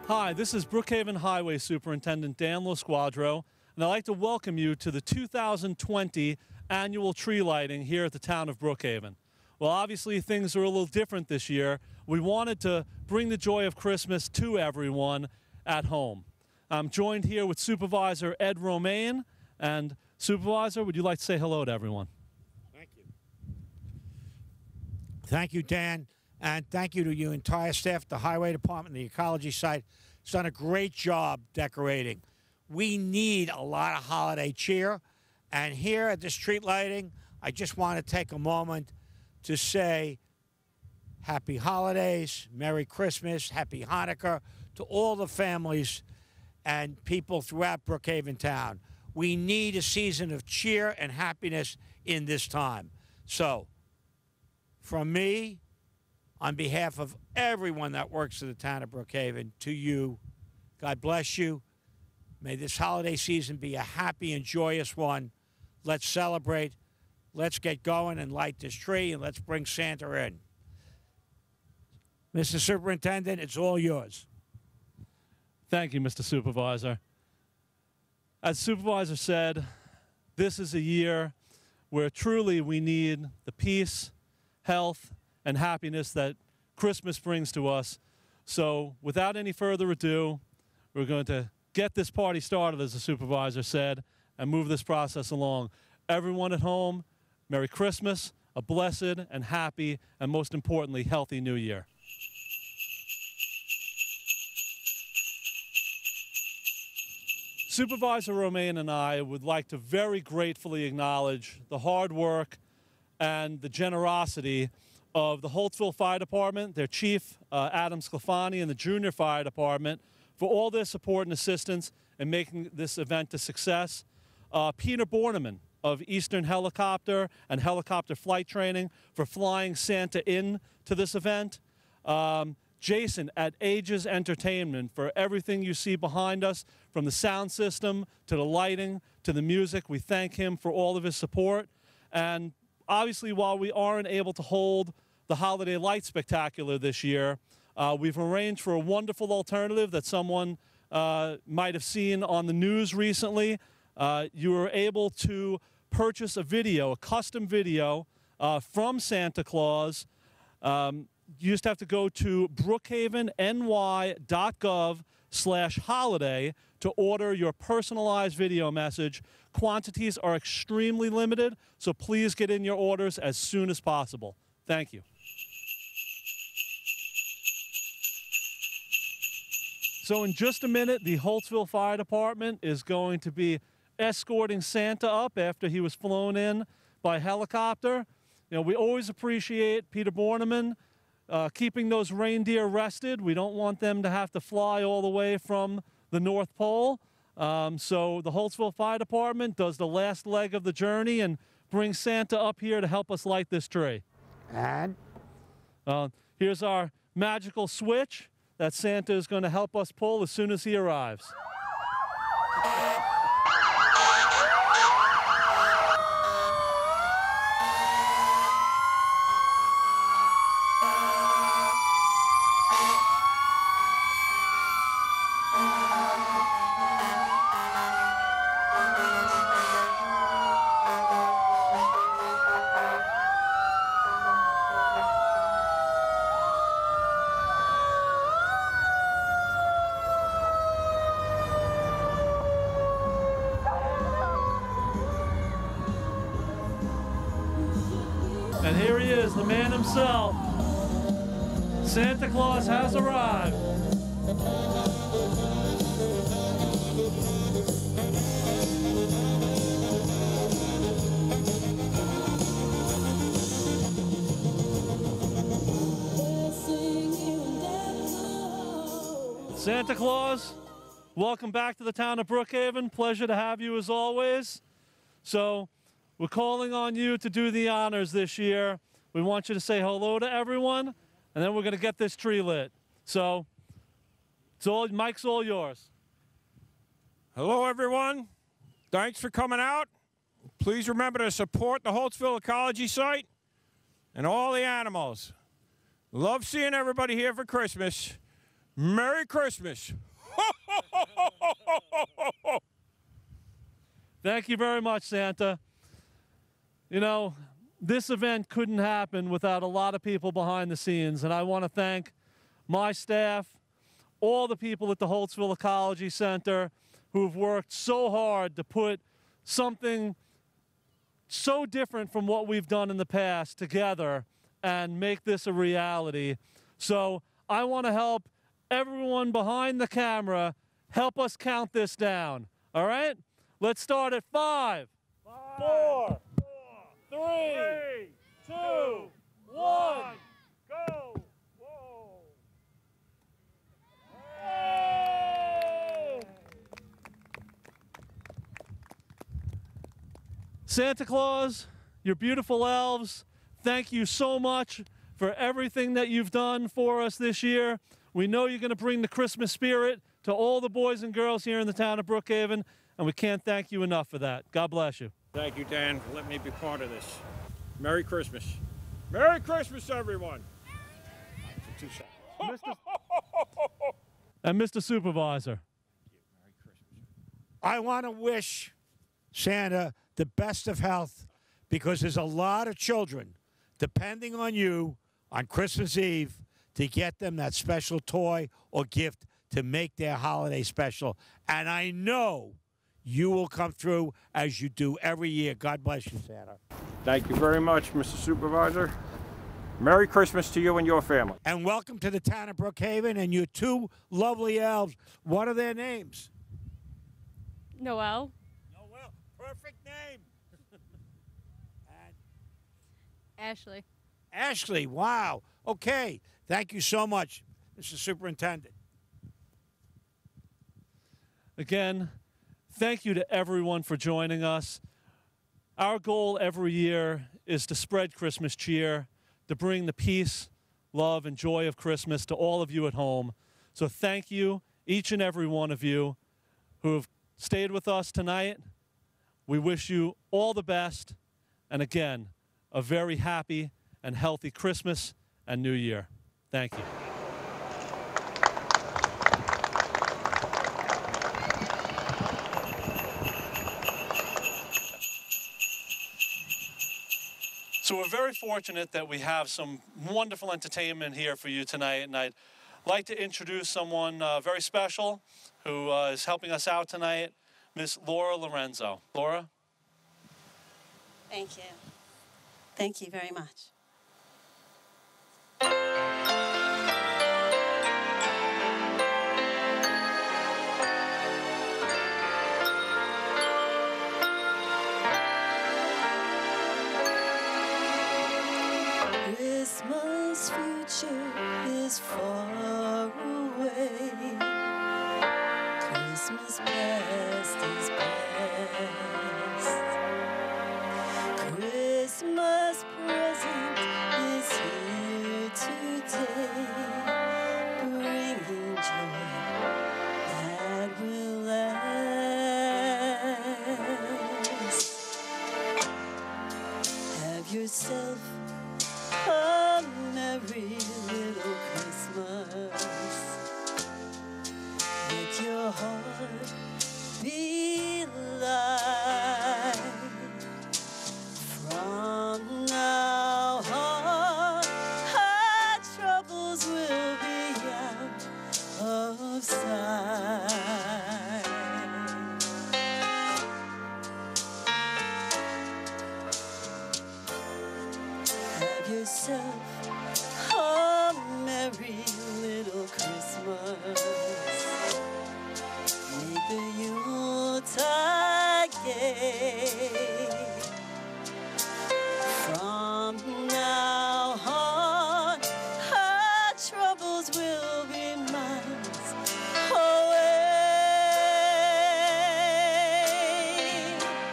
Hi, this is Brookhaven Highway Superintendent Dan LoSquadro, and I'd like to welcome you to the 2020 annual tree lighting here at the town of Brookhaven. Well, obviously things are a little different this year. We wanted to bring the joy of Christmas to everyone at home. I'm joined here with Supervisor Ed Romaine, and Supervisor, would you like to say hello to everyone? Thank you. Thank you, Dan, and thank you to your entire staff, the Highway Department, the Ecology site. It's done a great job decorating. We need a lot of holiday cheer, and here at the street lighting, I just want to take a moment to say happy holidays, Merry Christmas, Happy Hanukkah to all the families and people throughout Brookhaven town. We need a season of cheer and happiness in this time. So, from me, on behalf of everyone that works in the town of Brookhaven, to you, God bless you. May this holiday season be a happy and joyous one. Let's celebrate. Let's get going and light this tree, and let's bring Santa in. Mr. Superintendent, it's all yours. Thank you, Mr. Supervisor. As Supervisor said, this is a year where truly we need the peace, health, and happiness that Christmas brings to us. So without any further ado, we're going to get this party started, as the Supervisor said, and move this process along. Everyone at home, Merry Christmas, a blessed and happy, and most importantly, healthy New Year. Supervisor Romaine and I would like to very gratefully acknowledge the hard work and the generosity of the Holtsville Fire Department, their chief, Adam Sclafani, and the Junior Fire Department for all their support and assistance in making this event a success. Peter Borneman of Eastern Helicopter and Helicopter Flight Training for flying Santa in to this event. Jason at Ages Entertainment for everything you see behind us, from the sound system to the lighting to the music. We thank him for all of his support. And obviously, while we aren't able to hold the Holiday Light Spectacular this year, we've arranged for a wonderful alternative that someone might have seen on the news recently. You were able to purchase a video, a custom video from Santa Claus. You just have to go to brookhavenny.gov/holiday to order your personalized video message. Quantities are extremely limited, so please get in your orders as soon as possible. Thank you. So in just a minute, the Holtsville Fire Department is going to be escorting Santa up after he was flown in by helicopter. You know, we always appreciate Peter Borneman keeping those reindeer rested. We don't want them to have to fly all the way from the North Pole. So the Holtsville Fire Department does the last leg of the journey and brings Santa up here to help us light this tree. And here's our magical switch that Santa is going to help us pull as soon as he arrives. And here he is, the man himself. Santa Claus has arrived. Santa Claus, welcome back to the town of Brookhaven. Pleasure to have you as always. So, we're calling on you to do the honors this year. We want you to say hello to everyone, and then we're going to get this tree lit. So, Mike's all yours. Hello, everyone. Thanks for coming out. Please remember to support the Holtsville Ecology site and all the animals. Love seeing everybody here for Christmas. Merry Christmas. Thank you very much, Santa. You know, this event couldn't happen without a lot of people behind the scenes, and I want to thank my staff, all the people at the Holtsville Ecology Center who've worked so hard to put something so different from what we've done in the past together and make this a reality. So I want to help everyone behind the camera help us count this down. All right? Let's start at 5, 4, 3, 2, 1, go! Whoa! Hey! Santa Claus, your beautiful elves, thank you so much for everything that you've done for us this year. We know you're going to bring the Christmas spirit to all the boys and girls here in the town of Brookhaven, and we can't thank you enough for that. God bless you. Thank you, Dan, for letting me be part of this. Merry Christmas. Merry Christmas, everyone. And Mr. Supervisor. I want to wish Santa the best of health because there's a lot of children depending on you on Christmas Eve to get them that special toy or gift to make their holiday special. And I know you will come through as you do every year. God bless you, Santa. Thank you very much, Mr. Supervisor. Merry Christmas to you and your family. And welcome to the town of Brookhaven and your two lovely elves. What are their names? Noel. Noel, perfect name. And Ashley. Ashley, wow. Okay, thank you so much, Mr. Superintendent. Again, thank you to everyone for joining us. Our goal every year is to spread Christmas cheer, to bring the peace, love, and joy of Christmas to all of you at home. So thank you, each and every one of you who have stayed with us tonight. We wish you all the best, and again, a very happy and healthy Christmas and New Year. Thank you. So we're very fortunate that we have some wonderful entertainment here for you tonight, and I'd like to introduce someone very special who is helping us out tonight, Miss Laura Lorenzo. Laura? Thank you. Thank you very much. Christmas future is far away. Christmas past is past. Christmas present is here today, bringing joy that will last. Have yourself a merry little Christmas. Let your heart be light. From now on, our troubles will be out of sight. Have yourself a merry little Christmas. Make the Yuletide gay. From now on, our troubles will be miles away.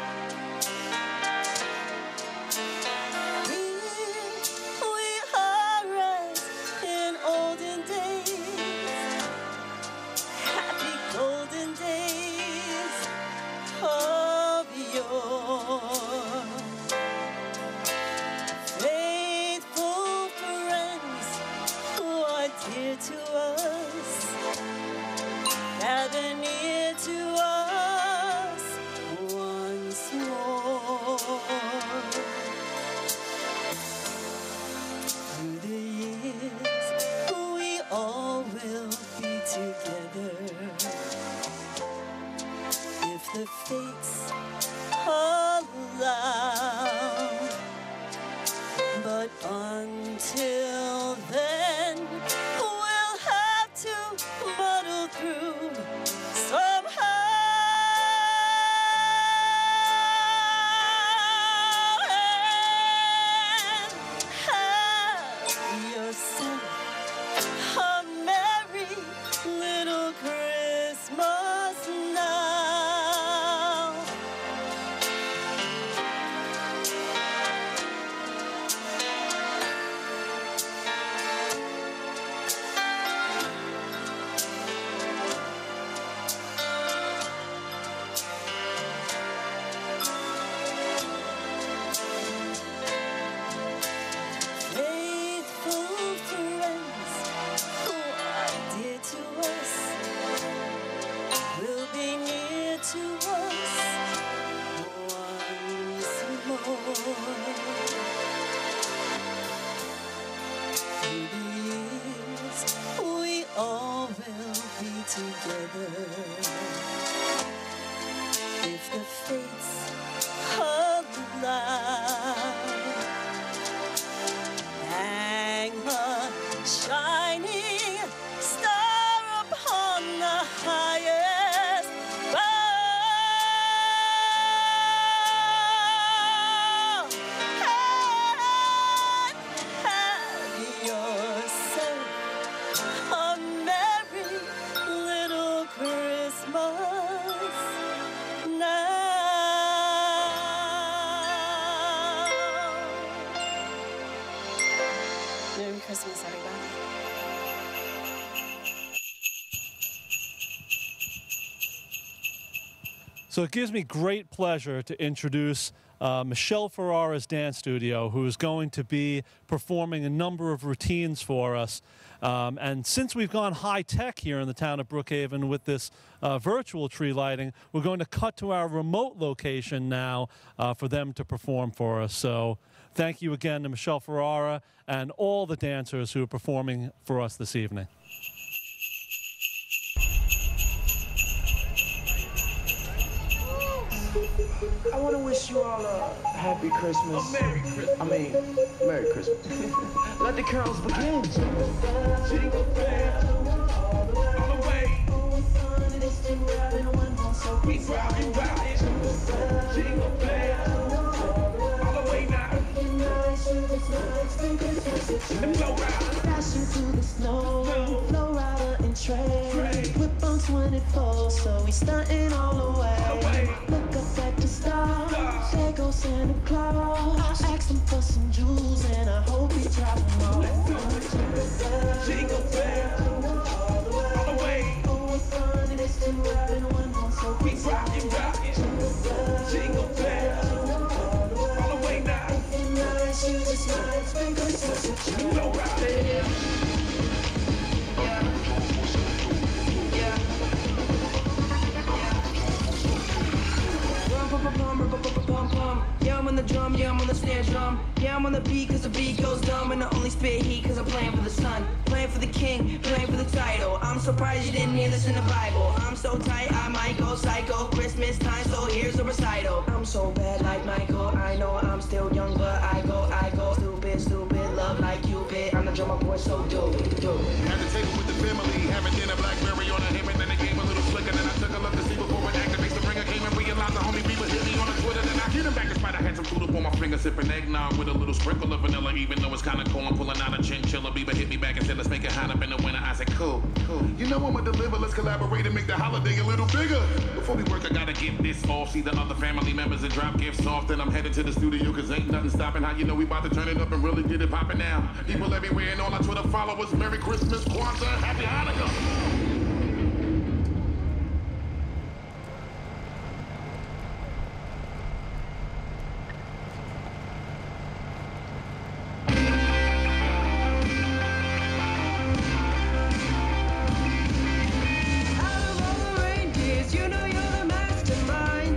We are as in olden days, happy golden days of yore. Faithful friends who are dear to us together. If the fates align, hang a shining star upon the highest bough, and have yourself a merry little Christmas now. Merry Christmas, everybody. So it gives me great pleasure to introduce Michelle Ferrara's dance studio, who is going to be performing a number of routines for us. And since we've gone high-tech here in the town of Brookhaven with this virtual tree lighting, we're going to cut to our remote location now for them to perform for us. So thank you again to Michelle Ferrara and all the dancers who are performing for us this evening. I want to wish you all a happy Christmas. Merry Christmas. I mean, Merry Christmas. Let the carols begin. Jingle bells all the way. We rockin', rockin'. Jingle bells all the way now. And blow out. Dashing through the snow, flow rider and train. Whip on 24, so we stuntin' all the way. Look up at the stars, there goes Santa Claus. Ask him for some jewels, and I hope he drop them all. Jingle bells all the way. Oh, it's fun, it is to ride in one more, so We rockin', rockin'. Jingle bells all the way now. if you're nice, you just might spend Christmas with you. Blow out. Yeah, I'm on the drum, yeah, I'm on the snare drum. Yeah, I'm on the beat cause the beat goes dumb. And I only spit heat cause I'm playing for the sun. Playing for the king, playing for the title. I'm surprised you didn't hear this in the Bible. I'm so tight, I might go psycho. Christmas time, so here's a recital. I'm so bad like Michael. I know I'm still young, but I go. Stupid, stupid, love like Cupid. I'm the drummer boy, so do it. At the table with the family, having dinner, Blackberry on a ham, and then the game a little slicker. Then I took a look to see before it activates. The ringer came and realized the homie people hit me on the Twitter. Then I get him back despite I had some food up on my finger, sipping eggnog with a little sprinkle of vanilla. Even though it's kind of cold, I'm pulling out a chinchilla. Bieber hit me back and said, let's make it hot up in the winter. I said, cool. You know I'ma deliver. Let's collaborate and make the holiday a little bigger. Before we work, I gotta get this off. See the other family members and drop gifts off. Then I'm headed to the studio cause ain't nothing stopping. How you know we about to turn it up and really get it popping now? People everywhere and all our Twitter followers. Merry Christmas, Kwanzaa, Happy Hanukkah. Out of all the reindeers, you know you're the mastermind.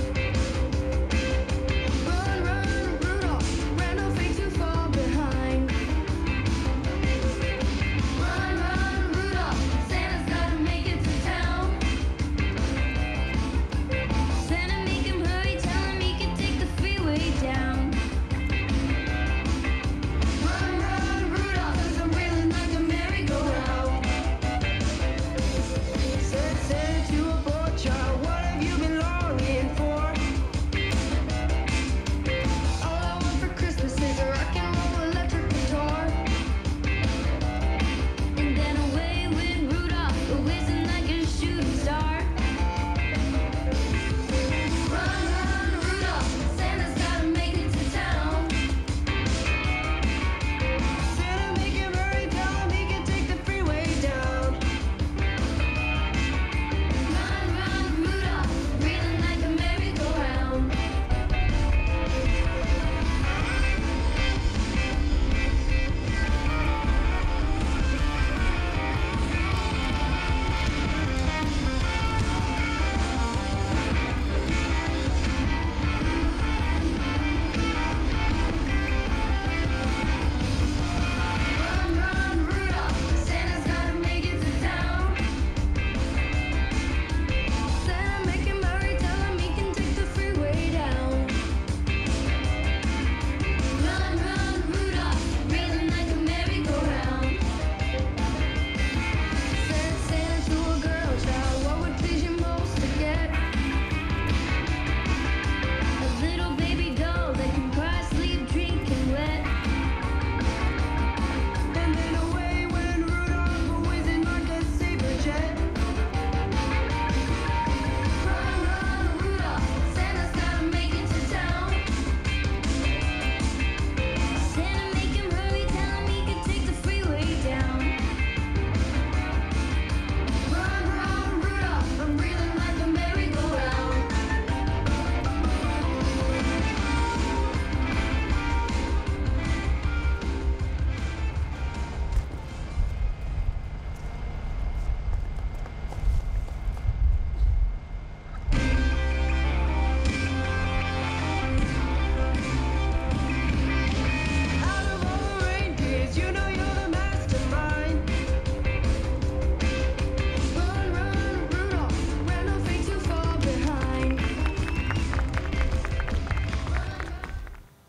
Run, run, Rudolph, Randolph ain't too far behind. Run, run, Rudolph,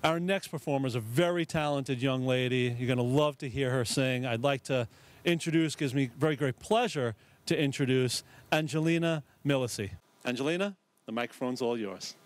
Our next performer is a very talented young lady. You're going to love to hear her sing. I'd like to introduce, gives me very great pleasure to introduce Angelina Milisi. Angelina, the microphone's all yours.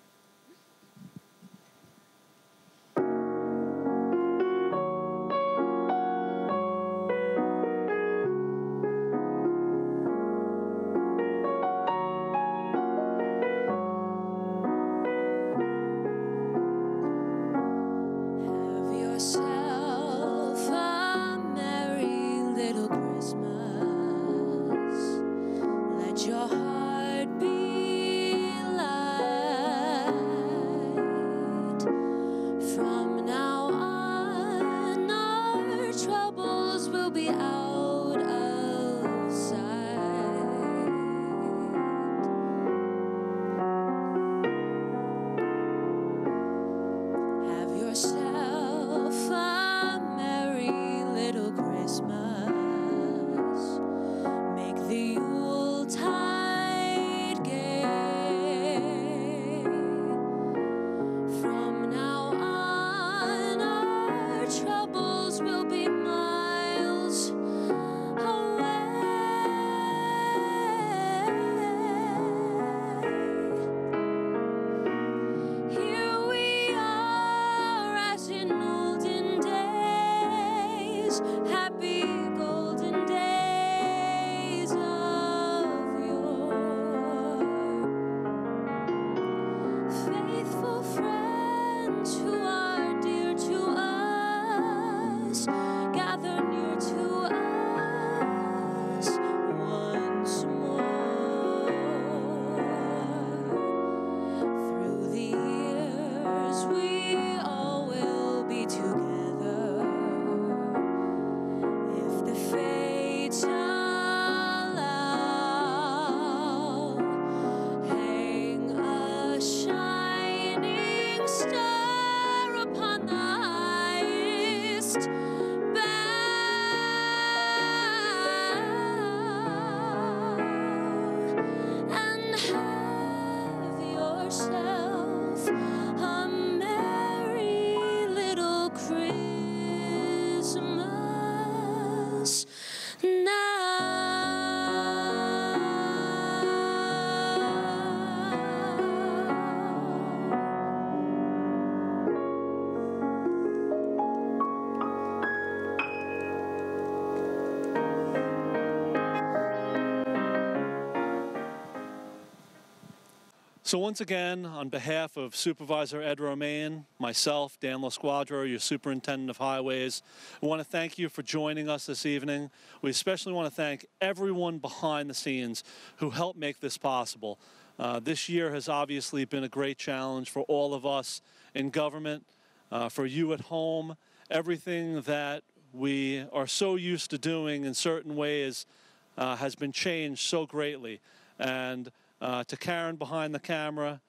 So once again, on behalf of Supervisor Ed Romaine, myself, Dan LaSquadra, your Superintendent of Highways, I want to thank you for joining us this evening. We especially want to thank everyone behind the scenes who helped make this possible. This year has obviously been a great challenge for all of us in government, for you at home. Everything that we are so used to doing in certain ways has been changed so greatly. And to Karen behind the camera,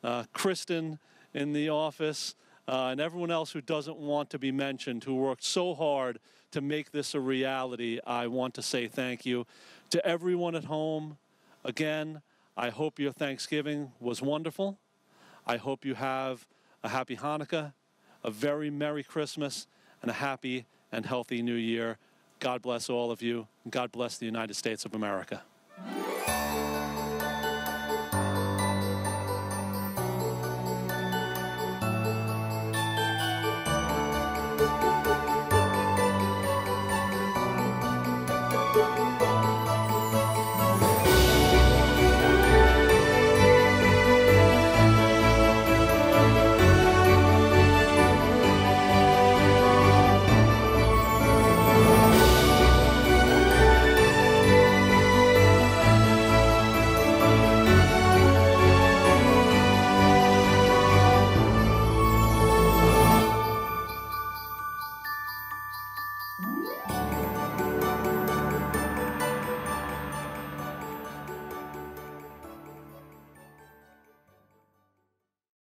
Kristen in the office, and everyone else who doesn't want to be mentioned, who worked so hard to make this a reality, I want to say thank you. To everyone at home, again, I hope your Thanksgiving was wonderful. I hope you have a happy Hanukkah, a very Merry Christmas, and a happy and healthy New Year. God bless all of you, and God bless the United States of America.